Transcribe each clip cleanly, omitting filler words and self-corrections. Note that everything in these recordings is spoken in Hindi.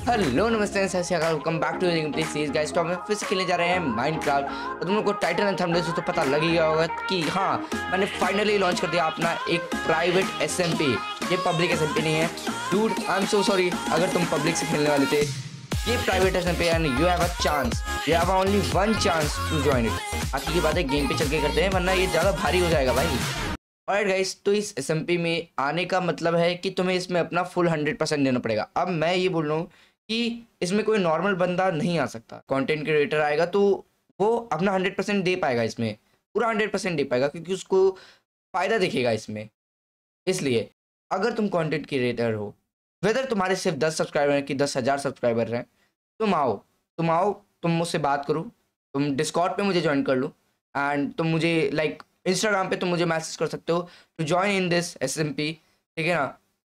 हेलो नमस्ते सत श्री अकाल, welcome back to game series guys. तो हम फिर से खेलने जा रहे हैं माइनक्राफ्ट। और तुम लोग को टाइटल एंड थंबनेल से तो पता लग ही गया होगा कि हाँ, मैंने फाइनली लॉन्च कर दिया अपना एक प्राइवेट एसएमपी। ये पब्लिक एसएमपी नहीं है dude, I am so sorry अगर तुम पब्लिक से खेलने वाले थे। ये private SMP and you have a chance, you have only one chance to join it. बाकी की बातें गेम पे चल के करते हैं, वरना ये ज़्यादा भारी हो जाएगा भाई। ऑलराइट गाइस, तो इस एसएमपी में आने का मतलब है कि तुम्हें इसमें अपना फुल 100% देना पड़ेगा। अब मैं ये बोल रहा हूँ कि इसमें कोई नॉर्मल बंदा नहीं आ सकता। कंटेंट क्रिएटर आएगा तो वो अपना 100% दे पाएगा, इसमें पूरा 100% दे पाएगा, क्योंकि उसको फ़ायदा दिखेगा इसमें। इसलिए अगर तुम कंटेंट क्रिएटर हो, वेदर तुम्हारे सिर्फ 10 सब्सक्राइबर हैं कि 10,000 सब्सक्राइबर हैं, तुम आओ, तुम मुझसे बात करो, तुम डिस्कॉर्ड पे मुझे ज्वाइन कर लो एंड तुम मुझे लाइक इंस्टाग्राम पे तुम मुझे मैसेज कर सकते हो to join in this SMP. ठीक है ना,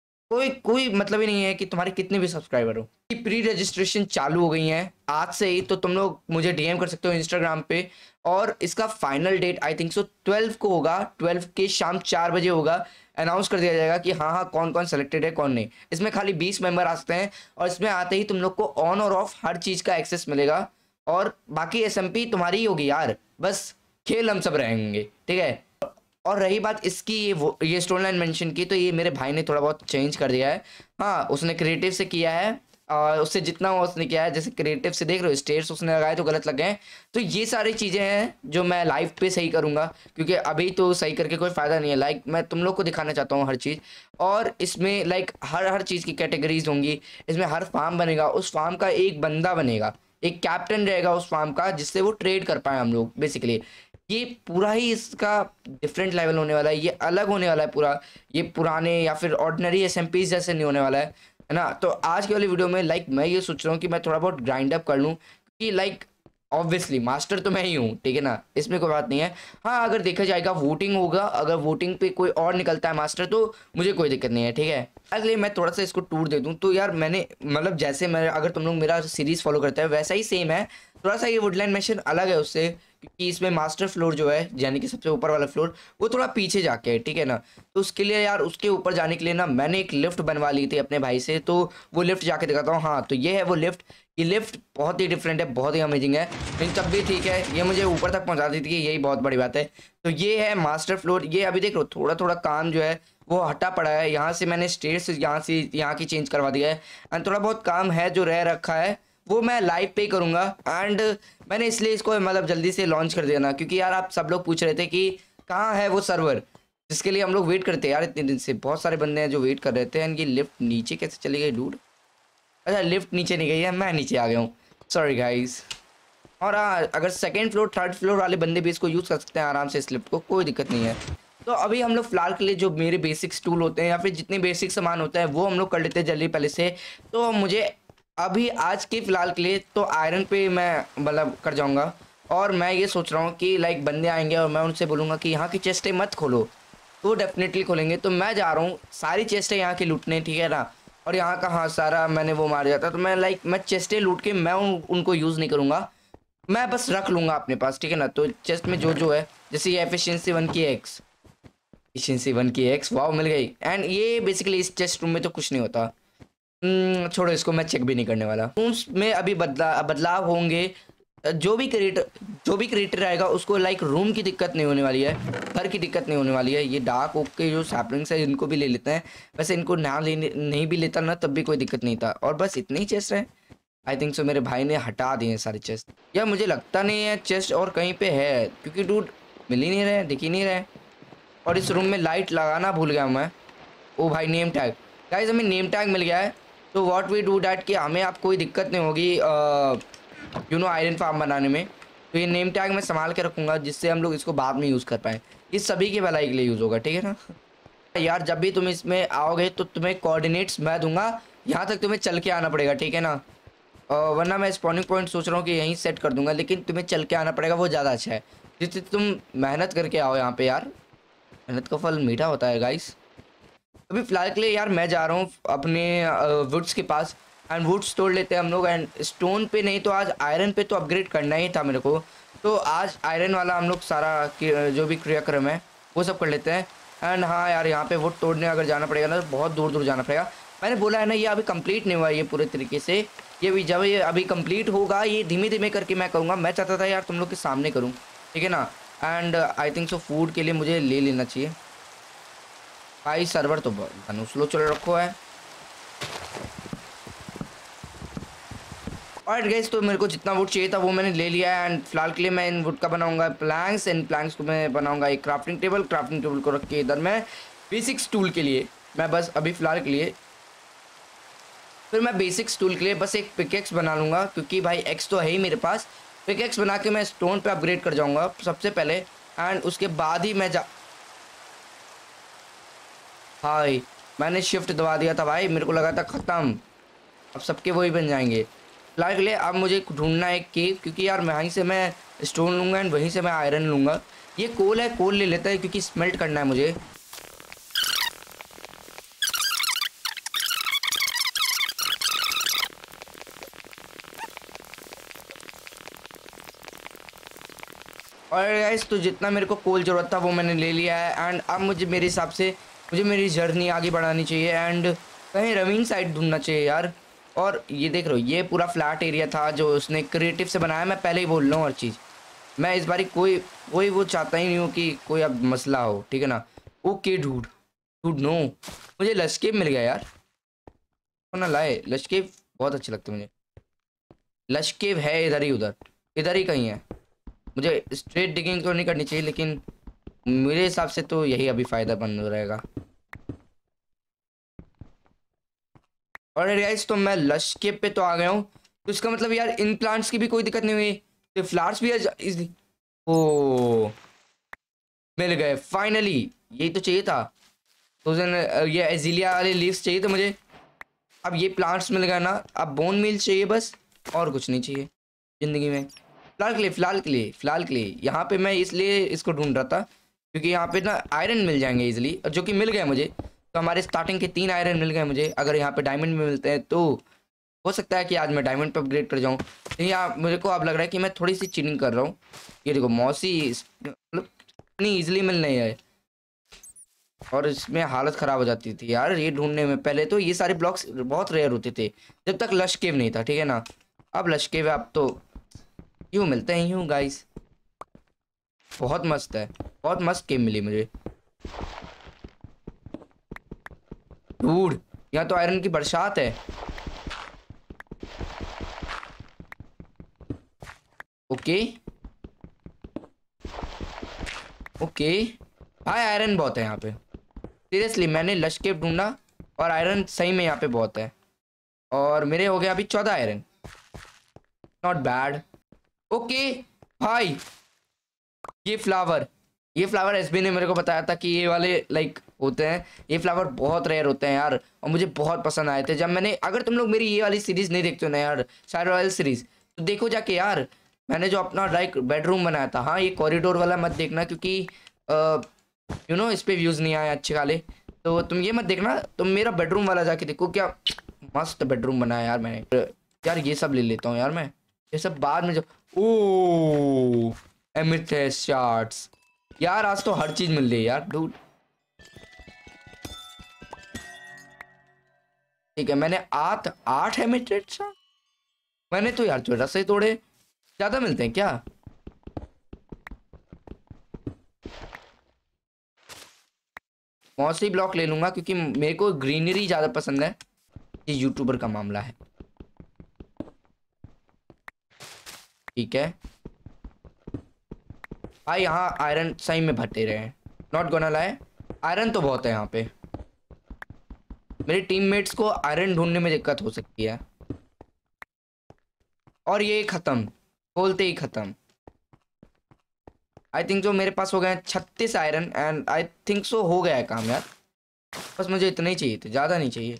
कोई मतलब ही नहीं है कि तुम्हारे कितने भी सब्सक्राइबर हो। प्री रजिस्ट्रेशन चालू हो गई है आज से ही, तो तुम लोग मुझे डीएम कर सकते हो इंस्टाग्राम पे। और इसका final date I think so 12 को होगा, 12 के शाम 4 बजे होगा। अनाउंस कर दिया जाएगा कि हाँ हाँ कौन कौन सेलेक्टेड है कौन नहीं। इसमें खाली 20 मेंबर आ सकते हैं और इसमें आते ही तुम लोग को ऑन और ऑफ हर चीज़ का एक्सेस मिलेगा। और बाकी एसएमपी तुम्हारी ही होगी यार, बस खेल हम सब रहेंगे। ठीक है, और रही बात इसकी ये स्टोरी लाइन मेंशन की, तो ये मेरे भाई ने थोड़ा बहुत चेंज कर दिया है। हाँ, उसने क्रिएटिव से किया है और उससे जितना हुआ उसने किया है। जैसे क्रिएटिव से देख रहे हो स्टेयर्स उसने लगाए तो गलत लग गए। तो ये सारी चीज़ें हैं जो मैं लाइव पे सही करूँगा, क्योंकि अभी तो सही करके कोई फ़ायदा नहीं है। लाइक मैं तुम लोग को दिखाना चाहता हूँ हर चीज़। और इसमें लाइक हर चीज़ की कैटेगरीज होंगी। इसमें हर फार्म बनेगा, उस फार्म का एक बंदा बनेगा, एक कैप्टन रहेगा उस फार्म का, जिससे वो ट्रेड कर पाए हम लोग बेसिकली। ये पूरा ही इसका डिफरेंट लेवल होने वाला है, ये अलग होने वाला है पूरा। ये पुराने या फिर ऑर्डिनरी एसएमपीज जैसे नहीं होने वाला है ना। तो आज की वाली वीडियो में लाइक मैं ये सोच रहा हूँ कि मैं थोड़ा बहुत ग्राइंड अप कर लूँ, कि लाइक ऑब्वियसली मास्टर तो मैं ही हूँ। ठीक है ना, इसमें कोई बात नहीं है। हाँ, अगर देखा जाएगा वोटिंग होगा, अगर वोटिंग पे कोई और निकलता है मास्टर तो मुझे कोई दिक्कत नहीं है। ठीक है, इसलिए मैं थोड़ा सा इसको टूर दे दूँ। तो यार मैंने मतलब जैसे मैं, अगर तुम लोग मेरा सीरीज़ फॉलो करते हैं वैसा ही सेम है। थोड़ा सा ये वुडलैंड मिशन अलग है उससे, क्योंकि इसमें मास्टर फ्लोर जो है, यानी कि सबसे ऊपर वाला फ्लोर, वो थोड़ा पीछे जाके है। ठीक है ना, तो उसके लिए यार उसके ऊपर जाने के लिए ना मैंने एक लिफ्ट बनवा ली थी अपने भाई से, तो वो लिफ्ट जाके दिखाता हूँ। हाँ, तो ये है वो लिफ्ट। ये लिफ्ट बहुत ही डिफरेंट है, बहुत ही अमेजिंग है, लेकिन तब भी ठीक है, ये मुझे ऊपर तक पहुँचा दी थी, यही बहुत बड़ी बात है। तो ये है मास्टर फ्लोर। ये अभी देख लो थोड़ा थोड़ा काम जो है वो हटा पड़ा है। यहाँ से मैंने स्टेयर्स यहाँ से यहाँ की चेंज करवा दिया है, एंड थोड़ा बहुत काम है जो रह रखा है वो मैं लाइव पे करूँगा। एंड मैंने इसलिए इसको मतलब जल्दी से लॉन्च कर दिया ना, क्योंकि यार आप सब लोग पूछ रहे थे कि कहाँ है वो सर्वर जिसके लिए हम लोग वेट करते हैं यार इतने दिन से। बहुत सारे बंदे हैं जो वेट कर रहे थे। एंड ये लिफ्ट नीचे कैसे चली गई डूड? अच्छा, लिफ्ट नीचे नहीं गई है, मैं नीचे आ गया हूँ, सॉरी गाइज। और हाँ, अगर सेकेंड फ्लोर थर्ड फ्लोर वाले बंदे भी इसको यूज़ कर सकते हैं आराम से, इस लिफ्ट को, कोई दिक्कत नहीं है। तो अभी हम लोग फिलहाल के लिए जो मेरे बेसिक्स टूल होते हैं या फिर जितने बेसिक सामान होता है वो हम लोग कर लेते हैं जल्दी पहले से। तो मुझे अभी आज के फ़िलहाल के लिए तो आयरन पे मैं मतलब कर जाऊंगा। और मैं ये सोच रहा हूँ कि लाइक बंदे आएंगे और मैं उनसे बोलूँगा कि यहाँ की चेस्टें मत खोलो, तो डेफिनेटली खोलेंगे। तो मैं जा रहा हूँ सारी चेस्टें यहाँ की लूटने, ठीक है ना। और यहाँ का हाँ सारा मैंने वो मार दिया था, तो मैं चेस्टें लूट के मैं उनको यूज़ नहीं करूँगा, मैं बस रख लूँगा अपने पास। ठीक है ना, तो चेस्ट में जो है, जैसे ये एफिशिएंसी 1 की एक्स वाओ मिल गई। एंड ये बेसिकली इस चेस्ट रूम में तो कुछ नहीं होता। छोड़ो, इसको मैं चेक भी नहीं करने वाला। रूम्स में अभी बदलाव होंगे। जो भी क्रिएटर आएगा उसको लाइक रूम की दिक्कत नहीं होने वाली है, घर की दिक्कत नहीं होने वाली है। ये डार्क ओक के जो सैपलिंग्स है इनको भी ले लेते हैं। वैसे इनको नहीं भी लेता ना तब भी कोई दिक्कत नहीं था। और बस इतने ही चेस्ट हैं आई थिंक सो। मेरे भाई ने हटा दिए सारे चेस्ट, या मुझे लगता नहीं है चेस्ट और कहीं पे है, क्योंकि डूड मिल ही नहीं रहे, दिख ही नहीं रहे। और इस रूम में लाइट लगाना भूल गया मैं। ओ भाई, नेम टैग गाइस, हमें नेम टैग मिल गया है। तो व्हाट वी डू डैट कि हमें आप कोई दिक्कत नहीं होगी आयरन फार्म बनाने में। तो ये नेम टैग मैं संभाल के रखूँगा, जिससे हम लोग इसको बाद में यूज़ कर पाएँ। ये सभी के भलाई के लिए यूज़ होगा, ठीक है ना यार। जब भी तुम इसमें आओगे तो तुम्हें कोऑर्डिनेट्स मैं दूंगा, यहाँ तक तुम्हें चल के आना पड़ेगा, ठीक है ना। वरना मैं स्पॉनिंग पॉइंट सोच रहा हूँ कि यहीं सेट कर दूंगा, लेकिन तुम्हें चल के आना पड़ेगा, वो ज़्यादा अच्छा है। जितनी तुम मेहनत करके आओ यहाँ पे यार, मेहनत का फल मीठा होता है गाइस। अभी फ़िलहाल के लिए यार मैं जा रहा हूँ अपने वुड्स के पास, एंड वुड्स तोड़ लेते हैं हम लोग। एंड स्टोन पे नहीं तो आज आयरन पे तो अपग्रेड करना ही था मेरे को, तो आज आयरन वाला हम लोग सारा जो भी क्रियाक्रम है वो सब कर लेते हैं। एंड हाँ यार, यहाँ पे वुड तोड़ने अगर जाना पड़ेगा ना तो बहुत दूर दूर जाना पड़ेगा। मैंने बोला है ना, ये अभी कंप्लीट नहीं हुआ है ये पूरे तरीके से, ये भी जब ये अभी कंप्लीट होगा, ये धीमे धीमे करके मैं करूँगा। मैं चाहता था यार तुम लोग के सामने करूँ, ठीक है ना। And I think so food के लिए मुझे ले लेना चाहिए भाई। सर्वर तो बहुत स्लो चल रखो है। और गाइस तो मेरे को जितना वुड चाहिए था वो मैंने ले लिया है। एंड फिलहाल के लिए मैं इन वुड का बनाऊंगा प्लैंक्स। एंड प्लैंक्स को मैं बनाऊंगा एक क्राफ्टिंग टेबल। क्राफ्टिंग टेबल को रख के इधर मैं बेसिक्स टूल के लिए मैं बस अभी फ़िलहाल के लिए फिर मैं बेसिक्स टूल के लिए बस एक पिकेक्स बना लूँगा, क्योंकि भाई एक्स तो है ही मेरे पास। पिकेक्स बना के मैं स्टोन पे अपग्रेड कर जाऊँगा सबसे पहले। एंड उसके बाद ही मैं भाई मैंने शिफ्ट दबा दिया था भाई, मेरे को लगा था ख़त्म, अब सबके वही बन जाएंगे। फिलहाल के लिए अब मुझे ढूंढना है एक केव, क्योंकि यार वहीं से मैं स्टोन लूँगा एंड वहीं से मैं आयरन लूँगा। ये कोल है, कोल ले लेता है क्योंकि स्मेल्ट करना है मुझे। और गाइस तो जितना मेरे को कोल ज़रूरत था वो मैंने ले लिया है। एंड अब मुझे मेरे हिसाब से मुझे मेरी जर्नी आगे बढ़ानी चाहिए। एंड कहीं रवीन साइड ढूंढना चाहिए यार। और ये देख रहे हो, ये पूरा फ्लैट एरिया था जो उसने क्रिएटिव से बनाया। मैं पहले ही बोल रहा हूँ हर चीज़। मैं इस बारी कोई कोई वो चाहता ही नहीं हूँ कि कोई अब मसला हो, ठीक है ना। ओके डूड डूड नो, मुझे लश केव मिल गया यार। ना लाए लश केव बहुत अच्छे लगते मुझे। लश केव है इधर ही, इधर ही कहीं है। मुझे स्ट्रेट डिगिंग तो नहीं करनी चाहिए, लेकिन मेरे हिसाब से तो यही अभी फ़ायदा बंद हो रहेगा। और गाइस तो मैं लश केव पे तो आ गया हूँ, तो इसका मतलब यार इन प्लांट्स की भी कोई दिक्कत नहीं हुई। तो फ्लावर्स भी ओ मिल गए फाइनली, यही तो चाहिए था। तो ये एजिलिया वाले लीव्स चाहिए थे मुझे। अब ये प्लांट्स मिल गए ना, अब बोन मील चाहिए बस, और कुछ नहीं चाहिए ज़िंदगी में। फ़िलहाल के लिए यहाँ पे मैं इसलिए इसको ढूंढ रहा था क्योंकि यहाँ पे ना आयरन मिल जाएंगे इजीली, जो कि मिल गए मुझे। तो हमारे स्टार्टिंग के 3 आयरन मिल गए मुझे। अगर यहाँ पे डायमंड में मिलते हैं तो हो सकता है कि आज मैं डायमंड पे अपग्रेड कर जाऊँ। लेकिन यहाँ मेरे को अब लग रहा है कि मैं थोड़ी सी चीटिंग कर रहा हूँ। ये देखो मौसी मतलब इतनी ईजिली मिल नहीं है, और इसमें हालत ख़राब हो जाती थी यार ये ढूंढने में। पहले तो ये सारे ब्लॉक्स बहुत रेयर होते थे जब तक लश केव नहीं था, ठीक है ना। अब लश केव है, अब तो यूँ मिलते हैं यूँ गाइस। बहुत मस्त है, बहुत मस्त गेम मिली मुझे डूड। यहाँ तो आयरन की बरसात है। ओके ओके भाई आयरन बहुत है यहाँ पे सीरियसली। मैंने लश केव ढूंढा और आयरन सही में यहाँ पे बहुत है। और मेरे हो गया अभी 14 आयरन, नॉट बैड। ओके भाई ये फ्लावर एसबी ने मेरे को बताया था कि ये वाले लाइक होते हैं। ये फ्लावर बहुत रेयर होते हैं यार, और मुझे बहुत पसंद आए थे जब मैंने। अगर तुम लोग मेरी ये वाली सीरीज़ नहीं देखते हो ना यार, शायर रॉयल सीरीज़, तो देखो जाके यार। मैंने जो अपना लाइक बेडरूम बनाया था, हाँ ये कॉरिडोर वाला मत देखना, क्योंकि यू नो इस पर व्यूज़ नहीं आए अच्छे वाले। तो तुम ये मत देखना, तुम मेरा बेडरूम वाला जाके देखो, क्या मस्त बेडरूम बनाया यार मैंने। यार ये सब ले लेता हूँ यार मैं, ये सब बाद में जो। ओ एमेथिस्ट शार्ट्स यार, आज तो हर चीज मिल रही है यार डूड। ठीक है मैंने 8 एमेथिस्ट, मैंने तो यार 14 से ही तोड़े। ज्यादा मिलते हैं क्या? मौसी ब्लॉक ले लूंगा क्योंकि मेरे को ग्रीनरी ज्यादा पसंद है। ये यूट्यूबर का मामला है, ठीक है भाई। यहाँ आयरन सही में भटे रहे हैं, नॉट गोना लाए। आयरन तो बहुत है यहाँ पे। मेरे टीममेट्स को आयरन ढूंढने में दिक्कत हो सकती है। और ये ख़त्म, बोलते ही ख़त्म। आई थिंक जो मेरे पास हो गए 36 iron. And I think so हो गया है काम यार। बस मुझे इतना ही चाहिए थे, ज़्यादा नहीं चाहिए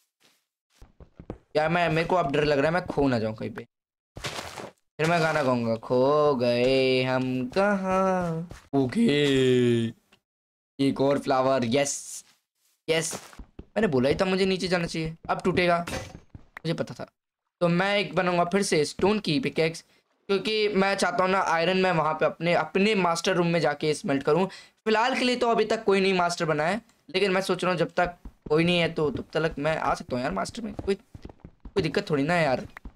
यार। मेरे को अब डर लग रहा है मैं खो ना जाऊँ कहीं पे। फिर मैं गाना गाऊंगा, खो गए हम कहाँ। ओके एक और फ्लावर, यस यस। मैंने बोला ही था मुझे नीचे जाना चाहिए। अब टूटेगा, मुझे पता था। तो मैं एक बनाऊंगा फिर से स्टोन की पिकेक्स, क्योंकि मैं चाहता हूँ ना आयरन मैं वहाँ पे अपने अपने मास्टर रूम में जाके स्मेल्ट करूँ। फिलहाल के लिए तो अभी तक कोई नहीं मास्टर बना है, लेकिन मैं सोच रहा हूँ जब तक कोई नहीं है तो तब तक मैं आ सकता हूँ यार मास्टर में। कोई दिक्कत थोड़ी ना है यार।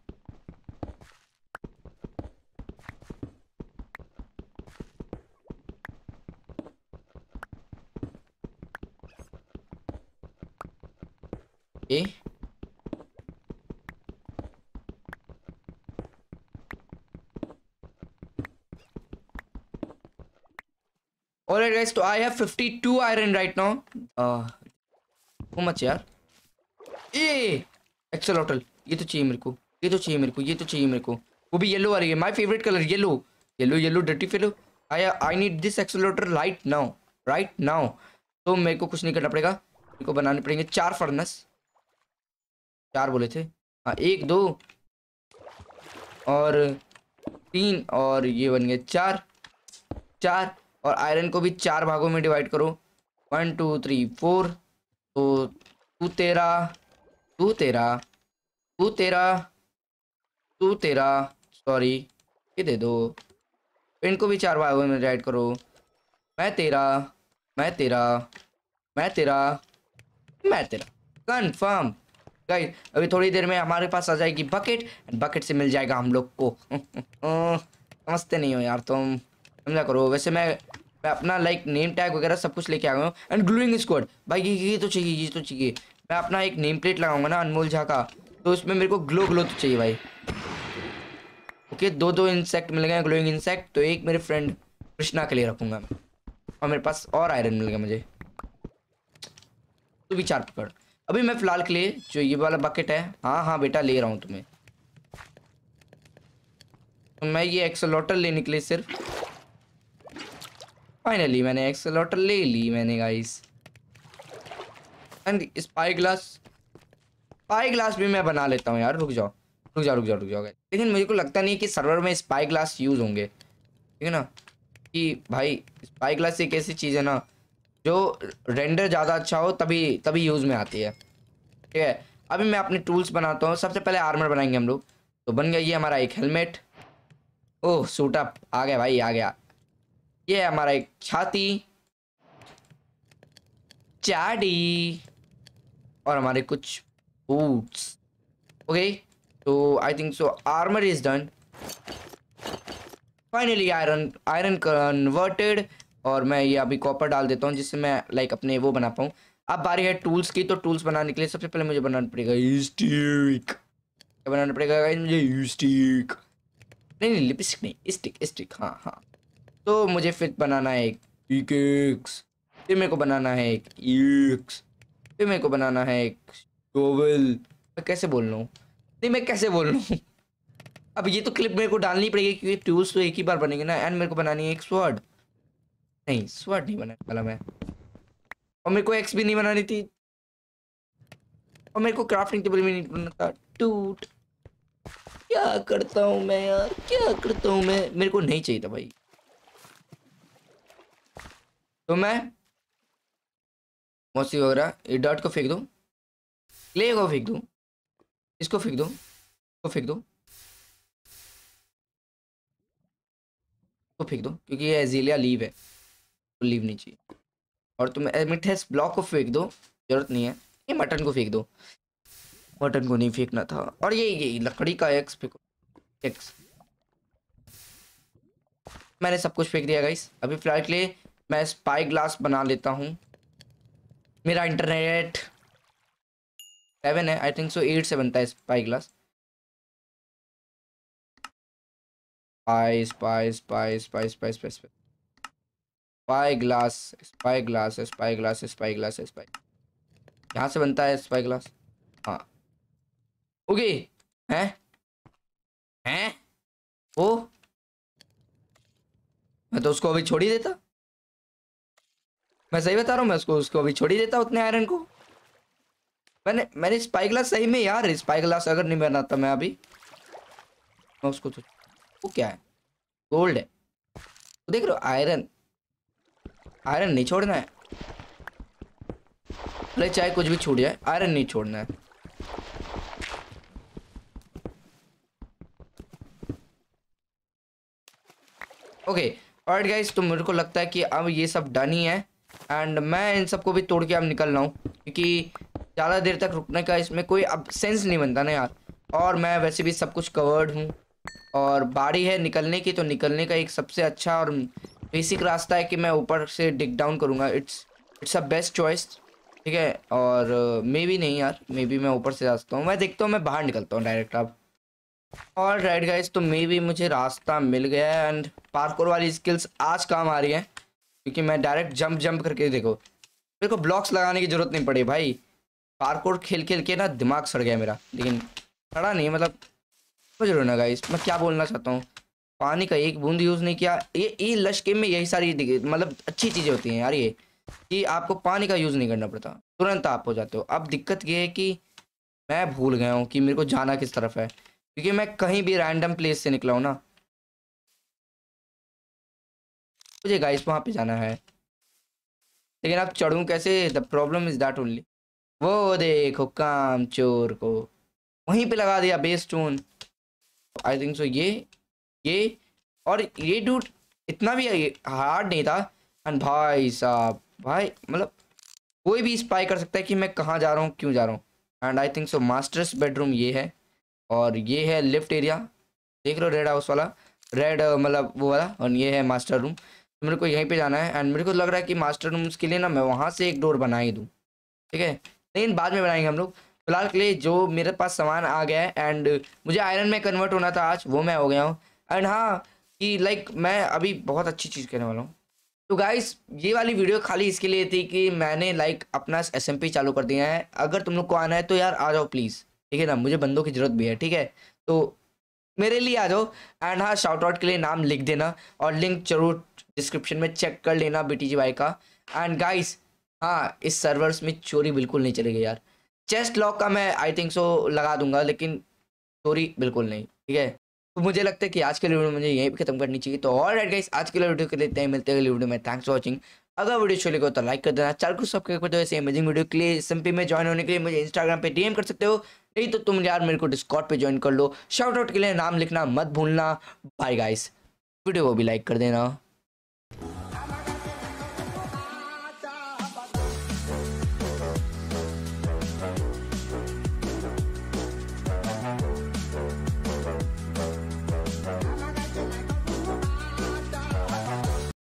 ऑलराइट गाइस, तो I have 52 iron right now. वो मच यार, ये एक्सेलोटल, ये तो चाहिए मेरे को, ये तो चाहिए मेरे को, ये तो चाहिए मेरे को, वो भी येलो वाली है, my favourite colour yellow. Yellow yellow dirty fellow. I need this axolotl right now, right now. तो मेरे को कुछ नहीं करना पड़ेगा, मेरे को बनाने पड़ेंगे 4 फर्नेस। 4 बोले थे, हाँ 1 2 और 3 और ये बन गए 4 4। और आयरन को भी 4 भागों में डिवाइड करो, 1 2 3 4। तो तू तेरा, तू तेरा, तू तेरा, तू तेरा, सॉरी ये दे दो। इनको भी 4 भागों में डिवाइड करो, मैं तेरा, मैं तेरा, मैं तेरा, मैं तेरा। कंफर्म गाइस, अभी थोड़ी देर में हमारे पास आ जाएगी बकेट, बकेट से मिल जाएगा हम लोग को समझते नहीं हो यार तुम, समझा करो। वैसे मैं अपना लाइक नेम टैग वगैरह सब कुछ लेके आ गया हूँ। एंड ग्लूइंग स्क्वाड भाई, ये तो चाहिए, ये तो चाहिए। मैं अपना एक नेम प्लेट लगाऊंगा ना अनमोल झा का, तो उसमें मेरे को ग्लो ग्लो तो चाहिए भाई। ओके, 2 इंसेक्ट मिल गए ग्लोइंग इंसेक्ट, तो एक मेरे फ्रेंड कृष्णा के लिए रखूंगा मैं। और मेरे पास और आयरन मिल गया मुझे, तू भी 4 पकड़। अभी मैं फिलहाल के लिए जो ये वाला बकेट है, हाँ हाँ बेटा ले रहा हूँ तुम्हें। तो मैं ये एक्सेलोटर लेने के लिए सिर्फ, फाइनली मैंने एक्सेलोटर ले ली मैंने guys. And spy glass, spy glass भी मैं बना लेता हूँ यार, रुक जाओ रुक जाओ रुक जाओ रुक जाओ guys। लेकिन मुझे को लगता नहीं कि सर्वर में स्पाई ग्लास यूज़ होंगे, ठीक है ना। कि भाई स्पाई ग्लास एक ऐसी चीज़ है ना जो रेंडर ज़्यादा अच्छा हो तभी तभी यूज़ में आती है, ठीक है। अभी मैं अपने टूल्स बनाता हूँ। सबसे पहले आर्मर बनाएंगे हम लोग। तो बन गया ये हमारा एक हेलमेट, ओह सूट अप आ गया भाई आ गया। ये है हमारा एक छाती, चाडी, और हमारे कुछ बूट्स। ओके, तो I think so armour is done. Finally iron, iron converted. और मैं ये अभी कॉपर डाल देता हूँ जिससे मैं लाइक अपने वो बना पाऊँ। अब बारी है टूल्स की। तो टूल्स बनाने के लिए सबसे पहले मुझे बनाना पड़ेगा स्टिक। क्या बनाना पड़ेगा मुझे? स्टिक नहीं नहीं, लिपस्टिक नहीं, स्टिक स्टिक, हाँ हाँ। तो मुझे फिर बनाना है एक पिकेक्स, फिर मेरे को बनाना है एक एक्स, फिर मेरे को बनाना है एक शोवेल। मैं कैसे बोल रहा हूँ, नहीं मैं कैसे बोल रहा हूँ अब ये तो क्लिप मेरे को डालनी पड़ेगी क्योंकि टूल्स तो एक ही बार बनेंगे ना। एंड मेरे को बनानी है एक स्वॉर्ड, नहीं स्वॉर्ड नहीं बनाने वाला मैं। और मेरे को एक्स भी नहीं बनानी थी, और मेरे को क्राफ्टिंग टेबल भी नहीं बनाना था। टूट, क्या करता हूँ मैं यार, क्या करता हूँ मैं, मेरे को नहीं चाहिए था भाई। तो मैं मौसी वगैरह ये डॉट को फेंक दूँ, क्ले को फेंक दूँ, इसको फेंक दूँ, इसको फेंक दूँ, तो फेंक दो क्योंकि ये एजीलिया लीव है, तो लीव नहीं चाहिए। और तुम एमिथेस ब्लॉक को फेंक दो, जरूरत नहीं है। ये मटन को फेंक दो, मटन को नहीं फेंकना था। और ये लकड़ी का एक्स फेंको, एक्स। मैंने सब कुछ फेंक दिया गाइस। अभी फिलहाल के लिए मैं स्पाई ग्लास बना लेता हूँ। मेरा इंटरनेट 7 है, आई थिंक सो 8 से बनता है spy glass. Spy spy spy spy spy spy spy glass, spy glass, spy glass, spy glass, spy, यहाँ से बनता है स्पाई ग्लास, हाँ। ओके, हैं हैं ओ, मैं तो उसको अभी छोड़ ही देता, मैं सही बता रहा हूँ, मैं उसको अभी छोड़ ही देता उतने आयरन को। मैंने स्पाई ग्लास सही में यार, स्पाई ग्लास अगर नहीं बनाता मैं अभी, मैं उसको तो, वो क्या है, गोल्ड है, तो देख रहे हो आयरन, आयरन नहीं छोड़ना है। अरे चाहे कुछ भी छूट जाए, आयरन नहीं छोड़ना है। ओके ऑलराइट गाइस, तो मेरे को लगता है कि अब ये सब डन ही है। एंड मैं इन सबको भी तोड़ के अब निकल रहा हूँ क्योंकि ज़्यादा देर तक रुकने का इसमें कोई अब सेंस नहीं बनता ना यार। और मैं वैसे भी सब कुछ कवर्ड हूँ, और बारी है निकलने की। तो निकलने का एक सबसे अच्छा और बेसिक रास्ता है कि मैं ऊपर से डिग डाउन करूँगा। इट्स अ बेस्ट चॉइस, ठीक है। और मे बी नहीं यार, मे बी मैं ऊपर से जा सकता हूँ। मैं देखता हूँ, मैं बाहर निकलता हूँ डायरेक्ट अब। और राइट गाइस, तो मे भी मुझे रास्ता मिल गया है। एंड पार्कोर वाली स्किल्स आज काम आ रही है। क्योंकि मैं डायरेक्ट जंप जंप करके देखो, मेरे को ब्लॉक्स लगाने की जरूरत नहीं पड़ी भाई। पार्कोर खेल खेल के ना दिमाग सड़ गया मेरा, लेकिन सड़ा नहीं, मतलब समझ रहे हो ना गाइस मैं क्या बोलना चाहता हूँ। पानी का एक बूंद यूज़ नहीं किया। ये लश गेम में यही सारी मतलब अच्छी चीज़ें होती हैं यार, ये कि आपको पानी का यूज़ नहीं करना पड़ता, तुरंत आप हो जाते हो। अब दिक्कत ये है कि मैं भूल गया हूँ कि मेरे को जाना किस तरफ है, क्योंकि मैं कहीं भी रैंडम प्लेस से निकला हूँ ना। मुझे गाइस वहाँ पे जाना है, लेकिन अब चढ़ूँ कैसे, the problem is that only. वो देखो काम चोर को वहीं पे लगा दिया base stone. I think so ये और ये डूड इतना भी हार्ड नहीं था। एंड भाई साहब भाई मतलब कोई भी स्पाई कर सकता है कि मैं कहाँ जा रहा हूँ, क्यों जा रहा हूँ। And I think so masters bedroom ये है, और ये है लिफ्ट एरिया, देख लो रेड हाउस वाला, रेड मतलब वो वाला, और ये है मास्टर रूम। तो मेरे को यहीं पे जाना है। एंड मेरे को लग रहा है कि मास्टर रूम्स के लिए ना मैं वहाँ से एक डोर बना ही दूँ, ठीक है, लेकिन बाद में बनाएंगे हम लोग। फिलहाल के लिए जो मेरे पास सामान आ गया है, एंड मुझे आयरन में कन्वर्ट होना था आज, वो मैं हो गया हूँ। एंड हाँ कि लाइक मैं अभी बहुत अच्छी चीज़ करने वाला हूँ। तो गाइस ये वाली वीडियो खाली इसके लिए थी कि मैंने लाइक अपना एसएमपी चालू कर दिया है। अगर तुम लोग को आना है तो यार आ जाओ प्लीज़, ठीक है ना, मुझे बंदों की ज़रूरत भी है, ठीक है, तो मेरे लिए आ जाओ। एंड हाँ शाउट आउट के लिए नाम लिख देना, और लिंक जरूर डिस्क्रिप्शन में चेक कर लेना बीटीजी भाई का। एंड गाइस हाँ इस सर्वर्स में चोरी बिल्कुल नहीं चलेगी यार। चेस्ट लॉक का मैं आई थिंक सो लगा दूंगा, लेकिन चोरी बिल्कुल नहीं, ठीक है। तो मुझे लगता है कि आज के लिए वीडियो मुझे यहीं पे खत्म करनी चाहिए। तो ऑलराइट गाइस आज के लिए वीडियो के लिए इतना ही, मिलते हैं अगली वीडियो में। Thanks for watching. अगर वीडियो अच्छी लगे तो लाइक कर देना, चैनल को सब्सक्राइब कर दो। ऐसे अमेजिंग वीडियो के लिए एसएमपी में ज्वाइन होने के लिए मुझे इंस्टाग्राम पे डीएम कर सकते हो, नहीं तो तुम यार मेरे को डिस्कॉर्ड पे ज्वाइन कर लो। शाउट आउट के लिए नाम लिखना मत भूलना। बाय गाइस, वीडियो को भी लाइक कर देना।